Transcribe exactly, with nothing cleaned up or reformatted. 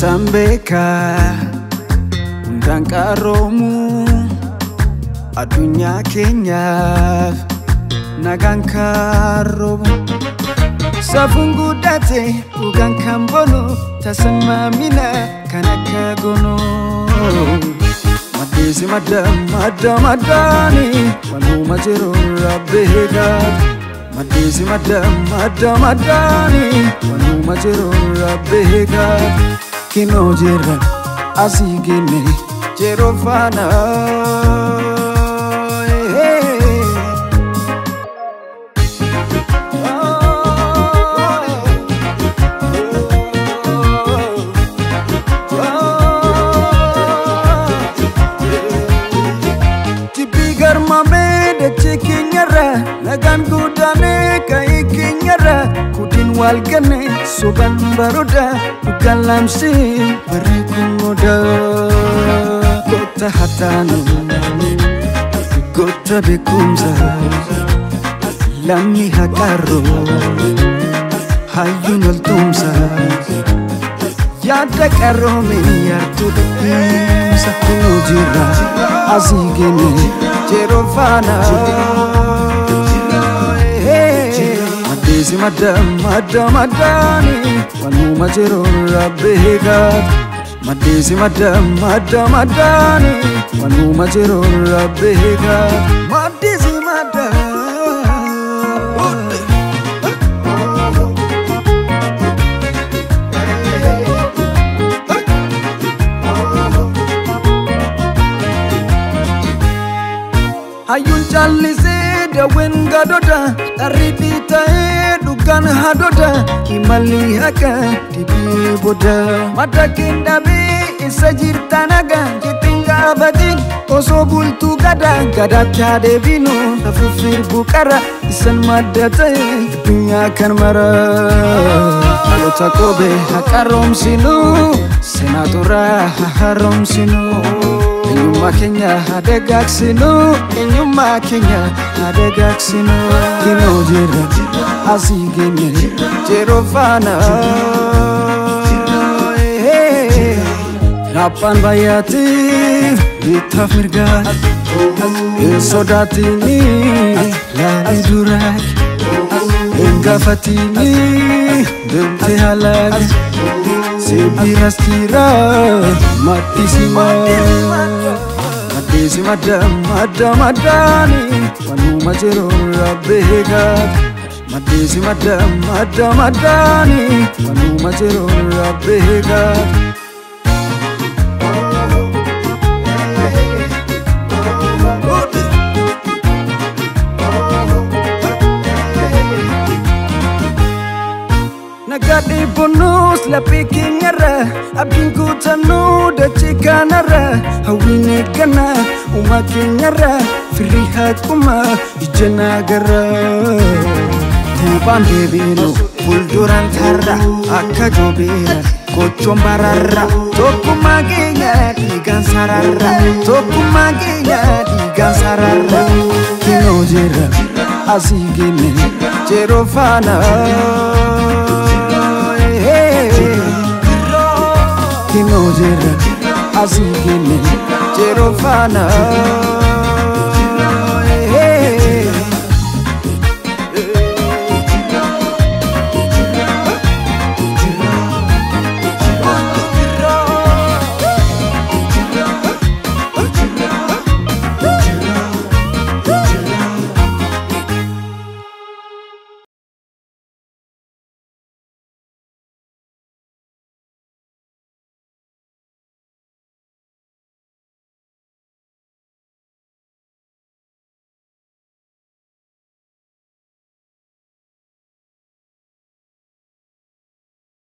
Sambeka undang karomu adunya Kenya nagan karomu safungu date ugan kambono tasama mina kanaka gono madisi madam madam madani wanu majero rabega madisi madam madam madani wanu majero rabega kino jera asigene jero fana tipigar mame de cikinyara nagan gudane kai kinyara kudin walgane soban baroda bukan lamsi berikumoda kota hatanu kota bekumza lami hakaro hayunal tumsa yada karome yartu sa kunojira azigene jerofana madisi madam madam madani wanu majero rabega madisi madam madam madani wanu majero rabega madisi madam ayun chalise de wenga doda aridita dukan hadoda imali haka dibi boda matakinda bi isajir tanaga kitinga badin oso bultu gada gada tade binu tafufir bukara isan madata dunya kan mara alo takobe hakarom sinu senatora harom sinu Inyuma Kenya ada gaksino, inyuma Kenya ada gaksino. Kino jera asigene jero fana. Rapan bayati ditafirga, sodatini lari durak, engafatini dente halak. Sebiras kira mati sima madisi madam madam madani wanu majero rabega madisi madam madam madani wanu majero rabega nagadi bonus la pikinyara abinku tanu da cikanara hawini kana umakinyara firiha kuma ijana gara kubambe binu fulduran tarra akka jobira kochom bararra tokuma genya digan sararra tokuma genya digan sararra kino jera asigene jero fana Kino jera asigene jero fana